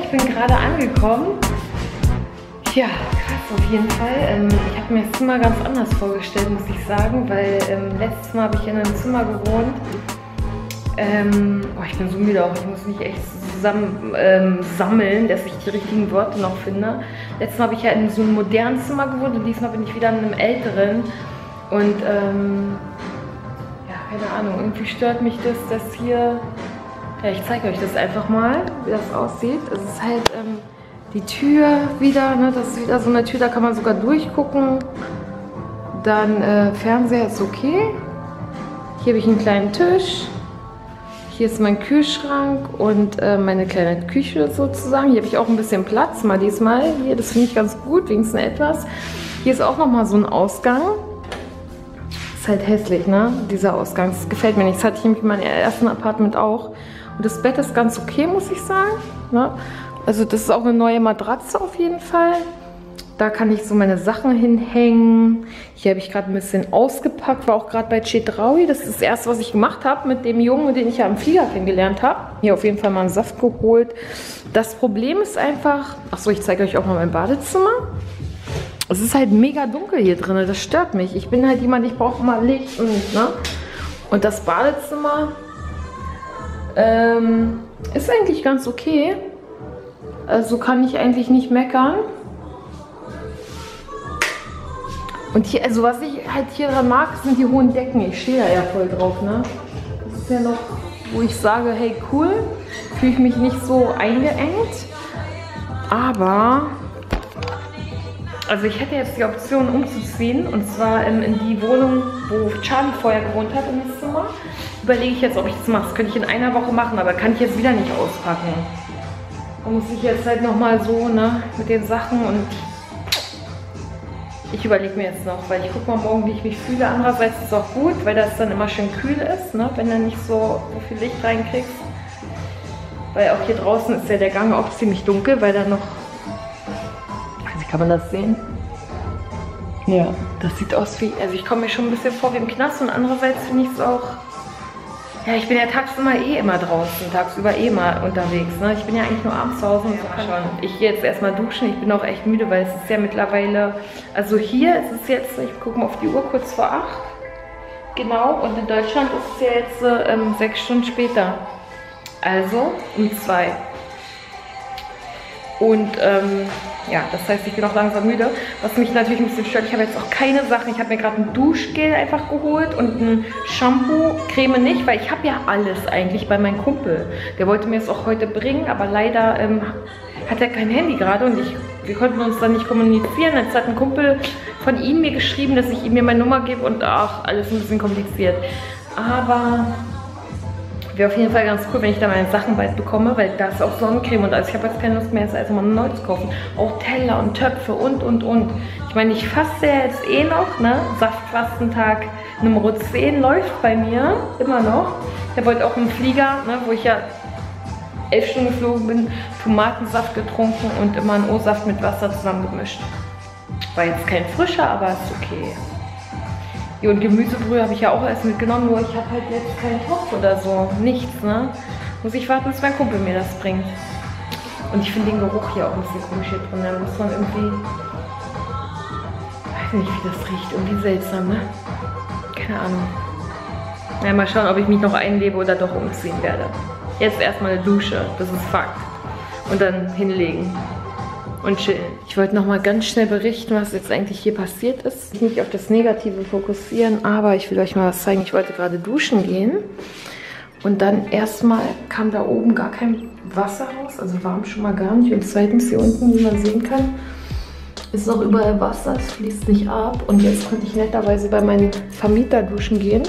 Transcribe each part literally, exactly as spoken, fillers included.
ich bin gerade angekommen. Ja, krass auf jeden Fall. Ähm, ich habe mir das Zimmer ganz anders vorgestellt, muss ich sagen, weil ähm, letztes Mal habe ich in einem Zimmer gewohnt. Ähm, oh, ich bin so müde auch, ich muss mich echt zusammen ähm, sammeln, dass ich die richtigen Worte noch finde. Letztes Mal habe ich ja in so einem modernen Zimmer gewohnt und diesmal bin ich wieder in einem älteren. Und ähm, ja, keine Ahnung, irgendwie stört mich das, dass hier... Ja, ich zeige euch das einfach mal, wie das aussieht. Es ist halt ähm, die Tür wieder, ne? Das ist wieder so eine Tür, da kann man sogar durchgucken. Dann äh, Fernseher ist okay. Hier habe ich einen kleinen Tisch. Hier ist mein Kühlschrank und äh, meine kleine Küche sozusagen. Hier habe ich auch ein bisschen Platz, mal diesmal. Hier, das finde ich ganz gut, wenigstens etwas. Hier ist auch nochmal so ein Ausgang. Ist halt hässlich, ne? Dieser Ausgang. Das gefällt mir nicht. Das hatte ich nämlich in meinem ersten Apartment auch. Und das Bett ist ganz okay, muss ich sagen. Ne? Also das ist auch eine neue Matratze auf jeden Fall. Da kann ich so meine Sachen hinhängen. Hier habe ich gerade ein bisschen ausgepackt. War auch gerade bei Chedraui. Das ist das erste, was ich gemacht habe mit dem Jungen, den ich ja im Flieger kennengelernt habe. Hier auf jeden Fall mal einen Saft geholt. Das Problem ist einfach... Achso, ich zeige euch auch mal mein Badezimmer. Es ist halt mega dunkel hier drin. Das stört mich. Ich bin halt jemand, ich brauche mal Licht. Und, ne? Und das Badezimmer ähm, ist eigentlich ganz okay. Also kann ich eigentlich nicht meckern. Und hier, also was ich halt hier dran mag, sind die hohen Decken. Ich stehe da ja voll drauf, ne? Das ist ja noch, wo ich sage, hey cool, fühle ich mich nicht so eingeengt. Aber, also ich hätte jetzt die Option umzuziehen. Und zwar in, in die Wohnung, wo Charlie vorher gewohnt hat, in das Zimmer. Überlege ich jetzt, ob ich das mache. Das könnte ich in einer Woche machen, aber kann ich jetzt wieder nicht auspacken. Da muss ich jetzt halt nochmal so, ne, mit den Sachen und... Ich überlege mir jetzt noch, weil ich gucke mal morgen, wie ich mich fühle. Andererseits ist es auch gut, weil das dann immer schön kühl ist, ne? Wenn du nicht so, so viel Licht reinkriegst. Weil auch hier draußen ist ja der Gang auch ziemlich dunkel, weil da noch... Also kann man das sehen? Ja, das sieht aus wie... Also ich komme mir schon ein bisschen vor wie im Knast und andererseits finde ich es auch... Ja, ich bin ja tagsüber eh immer draußen, tagsüber eh mal unterwegs. Ne? Ich bin ja eigentlich nur abends zu Hause und so kann schon. Ich gehe jetzt erstmal duschen, ich bin auch echt müde, weil es ist ja mittlerweile... Also hier ist es jetzt, ich gucke mal auf die Uhr, kurz vor acht. Genau, und in Deutschland ist es ja jetzt ähm, sechs Stunden später. Also um zwei. Und ähm, ja, das heißt, ich bin auch langsam müde. Was mich natürlich ein bisschen stört, ich habe jetzt auch keine Sachen. Ich habe mir gerade ein Duschgel einfach geholt und ein Shampoo, Creme nicht, weil ich habe ja alles eigentlich bei meinem Kumpel. Der wollte mir es auch heute bringen, aber leider ähm, hat er kein Handy gerade und ich, wir konnten uns dann nicht kommunizieren. Jetzt hat ein Kumpel von ihm mir geschrieben, dass ich ihm mir meine Nummer gebe und ach, alles ein bisschen kompliziert. Aber... Wäre auf jeden Fall ganz cool, wenn ich da meine Sachen bald bekomme, weil da ist auch Sonnencreme und alles. Ich habe jetzt keine Lust mehr, jetzt also mal neu zu kaufen. Auch Teller und Töpfe und, und, und. Ich meine, ich faste ja jetzt eh noch, ne? Saftfastentag Nummer zehn läuft bei mir, immer noch. Ich habe heute auch einen Flieger, ne, wo ich ja elf Stunden geflogen bin, Tomatensaft getrunken und immer einen O-Saft mit Wasser zusammengemischt. War jetzt kein frischer, aber ist okay. Ja, und Gemüsebrühe habe ich ja auch erst mitgenommen, nur ich habe halt jetzt keinen Topf oder so. Nichts, ne? Muss ich warten, bis mein Kumpel mir das bringt. Und ich finde den Geruch hier auch ein bisschen komisch hier drin. Da muss man irgendwie... Ich weiß nicht, wie das riecht. Irgendwie seltsam, ne? Keine Ahnung. Ja, mal schauen, ob ich mich noch einlebe oder doch umziehen werde. Jetzt erstmal eine Dusche, das ist Fakt. Und dann hinlegen. Und chillen. Ich wollte noch mal ganz schnell berichten, was jetzt eigentlich hier passiert ist. Ich will nicht auf das Negative fokussieren, aber ich will euch mal was zeigen. Ich wollte gerade duschen gehen und dann erstmal kam da oben gar kein Wasser raus, also warm schon mal gar nicht. Und zweitens hier unten, wie man sehen kann, ist noch überall Wasser, es fließt nicht ab. Und jetzt konnte ich netterweise bei meinem Vermieter duschen gehen.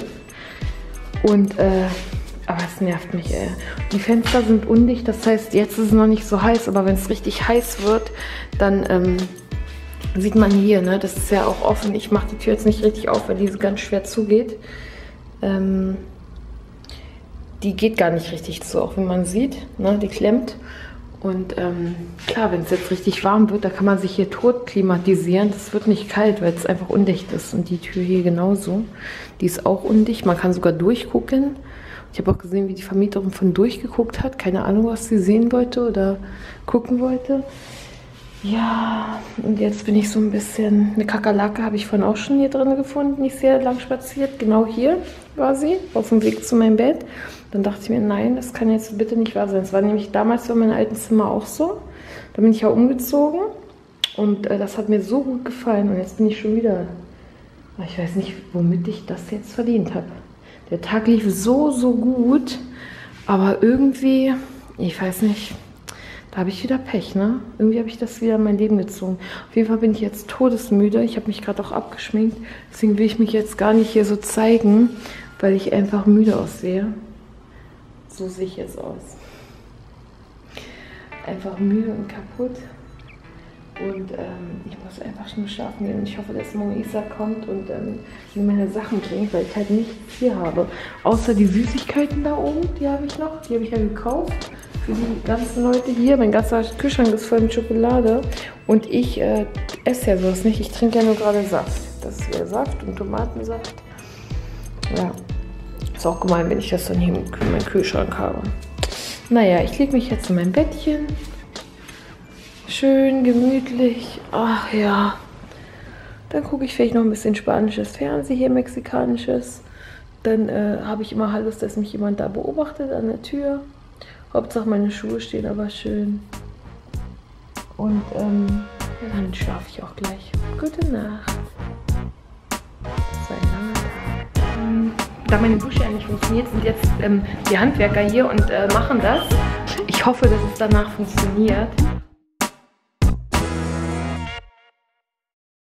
Und äh, aber es nervt mich, ey. Die Fenster sind undicht, das heißt, jetzt ist es noch nicht so heiß, aber wenn es richtig heiß wird, dann ähm, sieht man hier, ne, das ist ja auch offen. Ich mache die Tür jetzt nicht richtig auf, weil diese ganz schwer zugeht. Ähm, die geht gar nicht richtig zu, auch wenn man sieht, ne, die klemmt. Und ähm, klar, wenn es jetzt richtig warm wird, da kann man sich hier tot klimatisieren. Das wird nicht kalt, weil es einfach undicht ist. Und die Tür hier genauso, die ist auch undicht. Man kann sogar durchgucken. Ich habe auch gesehen, wie die Vermieterin von durchgeguckt hat. Keine Ahnung, was sie sehen wollte oder gucken wollte. Ja, und jetzt bin ich so ein bisschen... Eine Kakerlake habe ich vorhin auch schon hier drin gefunden. Nicht sehr lang spaziert. Genau hier war sie, auf dem Weg zu meinem Bett. Dann dachte ich mir, nein, das kann jetzt bitte nicht wahr sein. Das war nämlich damals in meinem alten Zimmer auch so. Da bin ich ja umgezogen. Und äh, das hat mir so gut gefallen. Und jetzt bin ich schon wieder... Ich weiß nicht, womit ich das jetzt verdient habe. Der Tag lief so, so gut. Aber irgendwie, ich weiß nicht... Da habe ich wieder Pech, ne? Irgendwie habe ich das wieder in mein Leben gezogen. Auf jeden Fall bin ich jetzt todesmüde. Ich habe mich gerade auch abgeschminkt. Deswegen will ich mich jetzt gar nicht hier so zeigen, weil ich einfach müde aussehe. So sehe ich jetzt aus. Einfach müde und kaputt. Und ähm, ich muss einfach nur schlafen gehen. Und ich hoffe, dass morgen Isa kommt und ähm, mir meine Sachen bringt, weil ich halt nichts hier habe. Außer die Süßigkeiten da oben, die habe ich noch. Die habe ich ja gekauft. Für die ganzen Leute hier. Mein ganzer Kühlschrank ist voll mit Schokolade. Und ich äh, esse ja sowas nicht. Ich trinke ja nur gerade Saft. Das ist ja Saft und Tomatensaft. Ja. Ist auch gemein, wenn ich das dann hier in meinem Kühlschrank habe. Naja, ich lege mich jetzt in mein Bettchen. Schön, gemütlich. Ach ja. Dann gucke ich vielleicht noch ein bisschen spanisches Fernsehen hier, mexikanisches. Dann äh, habe ich immer Lust, dass mich jemand da beobachtet an der Tür. Hauptsache meine Schuhe stehen aber schön. Und ähm, ja, dann schlafe ich auch gleich. Gute Nacht. Das war ein langer Tag. Ähm, da meine Dusche ja nicht funktioniert, sind jetzt ähm, die Handwerker hier und äh, machen das. Ich hoffe, dass es danach funktioniert.